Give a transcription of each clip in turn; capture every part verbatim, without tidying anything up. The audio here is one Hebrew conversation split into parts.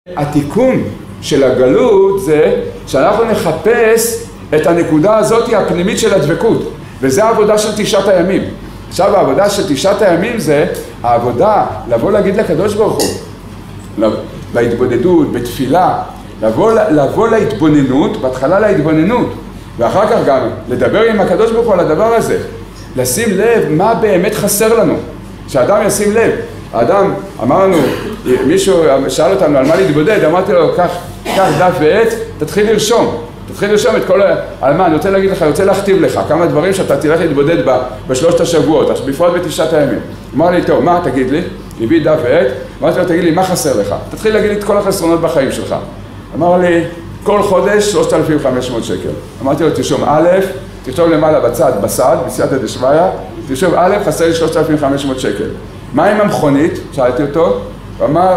התיקון של הגלות זה שאנחנו נחפש את הנקודה הזאת הפנימית של הדבקות, וזה העבודה של תשעת הימים. עכשיו העבודה של תשעת הימים זה העבודה לבוא להגיד לקדוש ברוך הוא, בהתבודדות, בתפילה, לבוא, לבוא להתבוננות, בהתחלה להתבוננות, ואחר כך גם לדבר עם הקדוש ברוך הוא על הדבר הזה, לשים לב מה באמת חסר לנו, שהאדם ישים לב. האדם, אמרנו, מישהו שאל אותנו על מה להתבודד, אמרתי לו, קח, קח דף ועט, תתחיל לרשום, תתחיל לרשום את כל, על מה, אני רוצה להגיד לך, אני רוצה להכתיב לך כמה דברים שאתה תלך להתבודד בה בשלושת השבועות, בפרט בתשעת הימים. אמר לי, טוב, מה תגיד לי? הביא דף ועט, אמרתי לו, תגיד לי, מה חסר לך? תתחיל להגיד לי את כל החסרונות בחיים שלך. אמר לי, כל חודש שלושת אלפים וחמש מאות שקל. אמרתי לו, תרשום א', תרשום למעלה בצד, בסד, בסייעתא דשמיא, תרשום א', חסר לי שלושת אלפים וחמש מאות שקל. מה עם המכונית? שאלתי אותו, הוא אמר,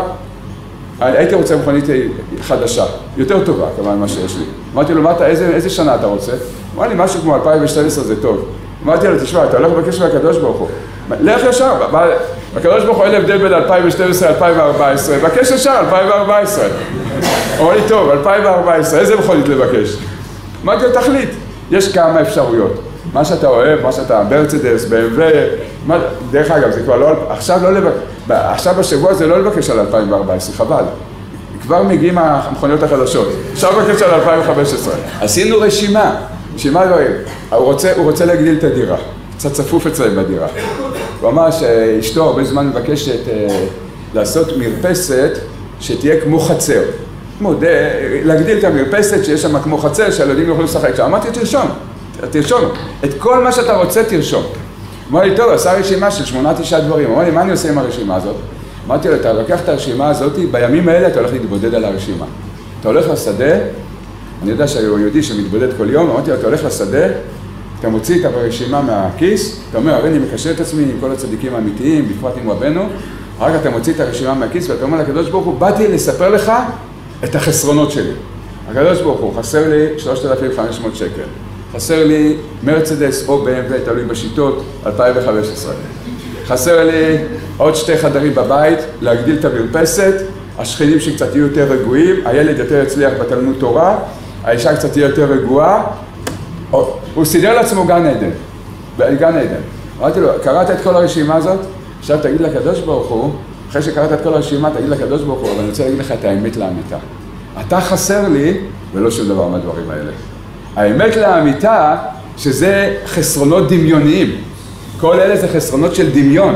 הייתי רוצה מכונית חדשה, יותר טובה כמובן מה שיש לי. אמרתי לו, מה אתה, איזה, איזה שנה אתה רוצה? אמר לי, משהו כמו אלפיים ושתים עשרה זה טוב. אמרתי לו, תשמע, אתה הולך לבקש מהקדוש ברוך הוא. לך ישר, הקדוש ברוך הוא אין הבדל בין אלפיים ושתים עשרה ל-אלפיים וארבע עשרה, בקש ישר, אלפיים וארבע עשרה. אמר לי, טוב, אלפיים וארבע עשרה, איזה מכונית לבקש? אמרתי לו, תחליט, יש כמה אפשרויות. מה שאתה אוהב, מה שאתה, מרצדס, בי אם דאבליו, דרך אגב, זה כבר לא, עכשיו לא לבקש, עכשיו בשבוע זה לא לבקש על אלפיים וארבע עשרה, חבל. כבר מגיעים המכוניות החדשות. עכשיו לבקש על אלפיים וחמש עשרה. עשינו רשימה, רשימה דברים. הוא רוצה, הוא רוצה להגדיל את הדירה, קצת צפוף אצלם בדירה. הוא אמר שאשתו הרבה זמן מבקשת לעשות מרפסת שתהיה כמו חצר. כמו, להגדיל את המרפסת שיש שם כמו חצר, שהילדים יוכלו לשחק שם. אמרתי, תרשום. תרשום, את כל מה שאתה רוצה תרשום. אמר לי, טוב, עשה רשימה של שמונה תשעה דברים. אמר לי, מה אני עושה עם הרשימה הזאת? אמרתי לו, אתה לוקח את הרשימה הזאת, בימים האלה אתה הולך להתבודד על הרשימה. אתה הולך לשדה, אני יודע שהוא יהודי שמתבודד כל יום, אמרתי לו, אתה הולך לשדה, אתה מוציא את הרשימה מהכיס, אתה אומר, הרי אני מקשר את עצמי עם כל הצדיקים האמיתיים, בפרט עם רבנו, אחר כך אתה מוציא את הרשימה מהכיס ואתה אומר לקדוש ברוך הוא, באתי לספר לך את החסרונות שלי. הקדוש ברוך הוא, חסר לי שלושת אלפים וחמש מאות שקל. חסר לי מרצדס או בי אם דאבליו, תלוי בשיטות, אלפיים וחמש עשרה. חסר לי עוד שתי חדרים בבית, להגדיל את המרפסת, השכנים שקצת יהיו יותר רגועים, הילד יותר יצליח בתלמוד תורה, האישה קצת תהיה יותר רגועה. הוא סידר לעצמו גן עדן, גן עדן. אמרתי לו, קראת את כל הרשימה הזאת? עכשיו תגיד לקדוש ברוך הוא, אחרי שקראת את כל הרשימה, תגיד לקדוש ברוך הוא, אבל אני רוצה להגיד לך את האמת לאמיתה. אתה חסר לי, ולא שום דבר מהדברים האלה. האמת לאמיתה, שזה חסרונות דמיוניים. כל אלה זה חסרונות של דמיון.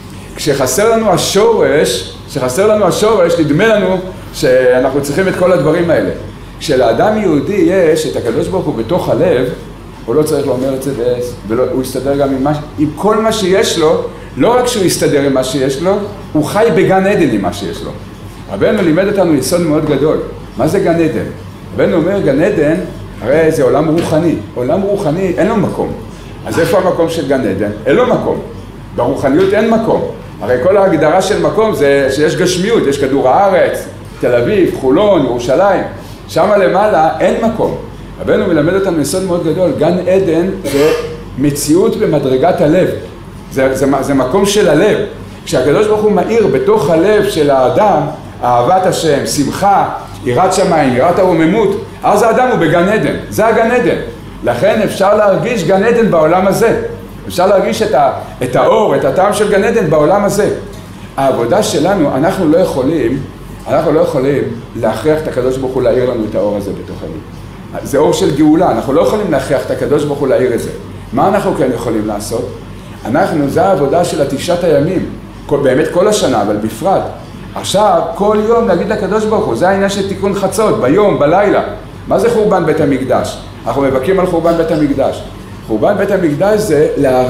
כשחסר לנו השורש, כשחסר לנו השורש, נדמה לנו שאנחנו צריכים את כל הדברים האלה. כשלאדם יהודי יש את הקדוש ברוך הוא בתוך הלב, הוא לא צריך לומר את זה, והוא יסתדר גם עם, מה, עם כל מה שיש לו, לא רק שהוא יסתדר עם מה שיש לו, הוא חי בגן עדן עם מה שיש לו. רבנו לימד אותנו יסוד מאוד גדול. מה זה גן עדן? רבנו אומר, גן עדן, הרי זה עולם רוחני. עולם רוחני אין לו מקום. אז איפה המקום של גן עדן? אין לו מקום. ברוחניות אין מקום. הרי כל ההגדרה של מקום זה שיש גשמיות, יש כדור הארץ, תל אביב, חולון, ירושלים. שם למעלה אין מקום. רבנו מלמד אותנו יסוד מאוד גדול. גן עדן זה מציאות במדרגת הלב. זה, זה, זה מקום של הלב. כשהקדוש ברוך הוא מאיר בתוך הלב של האדם, אהבת השם, שמחה, יראת שמיים, יראת הרוממות, אז האדם הוא בגן עדן. זה הגן עדן. לכן אפשר להרגיש גן עדן בעולם הזה. אפשר להרגיש את, ה, את האור, את הטעם של גן עדן בעולם הזה. העבודה שלנו, אנחנו לא יכולים, אנחנו לא יכולים להכריח את הקדוש ברוך הוא להאיר לנו את האור הזה בתוכנו. זה אור של גאולה, אנחנו לא יכולים להכריח את הקדוש ברוך הוא להאיר את זה. מה אנחנו כן יכולים לעשות? אנחנו, זה העבודה של התשעת הימים, כל, באמת כל השנה, אבל בפרט. עכשיו, כל יום נגיד לקדוש ברוך הוא, זה העניין של תיקון חצות, ביום, בלילה. מה זה חורבן בית המקדש? אנחנו מבכים על חורבן בית המקדש. חורבן בית המקדש זה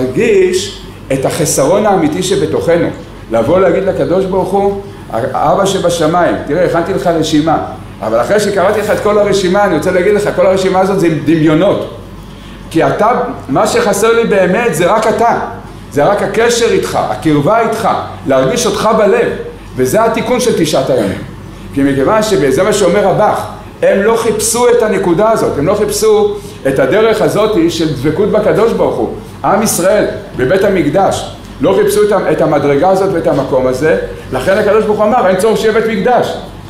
להרגיש את החסרון האמיתי שבתוכנו. לבוא להגיד לקדוש ברוך הוא, האבא שבשמיים, תראה, הכנתי לך רשימה. אבל אחרי שקראתי לך את כל הרשימה, אני רוצה להגיד לך, כל הרשימה הזאת זה דמיונות. כי אתה, מה שחסר לי באמת זה רק אתה. זה רק הקשר איתך, הקרבה איתך, להרגיש אותך בלב. וזה התיקון של תשעת הימים. כי מכיוון שזה מה שאומר רבך, הם לא חיפשו את הנקודה הזאת, הם לא חיפשו את הדרך הזאת של דבקות בקדוש ברוך הוא. עם ישראל, בבית המקדש, לא חיפשו את המדרגה הזאת ואת המקום הזה, לכן הקדוש ברוך הוא אמר, אין צורך שיהיה בית מקדש.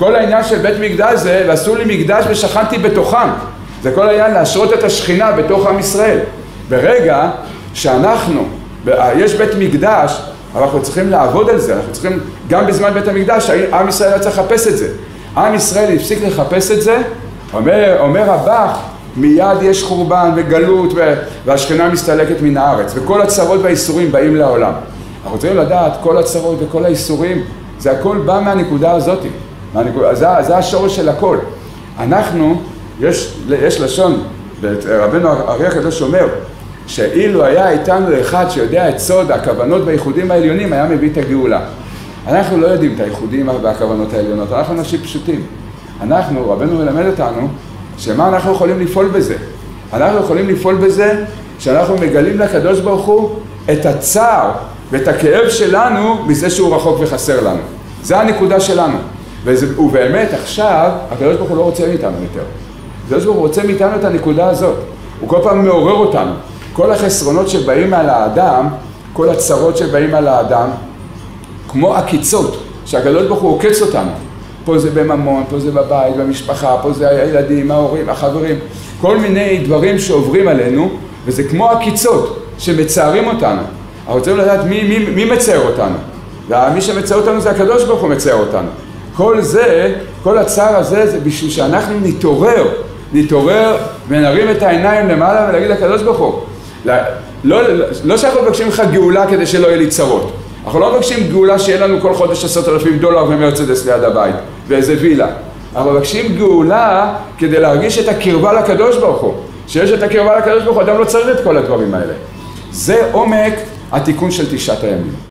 כל העניין של בית מקדש זה, ועשו לי מקדש ושכנתי בתוכם. זה כל העניין להשרות את השכינה בתוך עם ישראל. ברגע שאנחנו, יש בית מקדש, אבל אנחנו צריכים לעבוד על זה, אנחנו צריכים, גם בזמן בית המקדש, עם ישראל היה צריך לחפש את זה. עם ישראל הפסיק לחפש את זה, אומר, אומר הבח, מיד יש חורבן וגלות והשכינה מסתלקת מן הארץ, וכל הצרות והאיסורים באים לעולם. אנחנו צריכים לדעת, כל הצרות וכל האיסורים, זה הכל בא מהנקודה הזאת. מהנקודה, זה, זה השורש של הכל. אנחנו, יש, יש לשון, רבנו אריה הקדוש אומר, שאילו היה איתנו אחד שיודע את סוד הכוונות והייחודים העליונים, היה מביא את הגאולה. אנחנו לא יודעים את הייחודים והכוונות העליונות, אנחנו אנשים פשוטים. אנחנו, רבנו מלמד אותנו, שמה אנחנו יכולים לפעול בזה? אנחנו יכולים לפעול בזה שאנחנו מגלים לקדוש ברוך הוא את הצער ואת הכאב שלנו מזה שהוא רחוק וחסר לנו. זה הנקודה שלנו. ובאמת עכשיו, הקדוש ברוך הוא לא רוצה מאיתנו יותר. הקדוש ברוך הוא רוצה מאיתנו את הנקודה הזאת. הוא כל פעם מעורר אותנו. כל החסרונות שבאים על האדם, כל הצרות שבאים על האדם, כמו עקיצות, שהקדוש ברוך הוא עוקץ אותנו. פה זה בממון, פה זה בבית, במשפחה, פה זה הילדים, ההורים, החברים, כל מיני דברים שעוברים עלינו, וזה כמו עקיצות שמצערים אותנו. אנחנו רוצים לדעת מי, מי, מי מצער אותנו. ומי שמצער אותנו זה הקדוש ברוך הוא מצער אותנו. כל זה, כל הצער הזה, זה בשביל שאנחנו נתעורר, נתעורר ונרים את העיניים למעלה ולהגיד לקדוש ברוך הוא. לא, לא, לא שאנחנו מבקשים לך גאולה כדי שלא יהיה לי צרות. אנחנו לא מבקשים גאולה שיהיה לנו כל חודש עשרת אלפים דולר ומרצדס ליד הבית ואיזה וילה. אנחנו מבקשים גאולה כדי להרגיש את הקרבה לקדוש ברוך הוא. שיש את הקרבה לקדוש ברוך הוא, אדם לא צריך את כל הדברים האלה. זה עומק התיקון של תשעת הימים.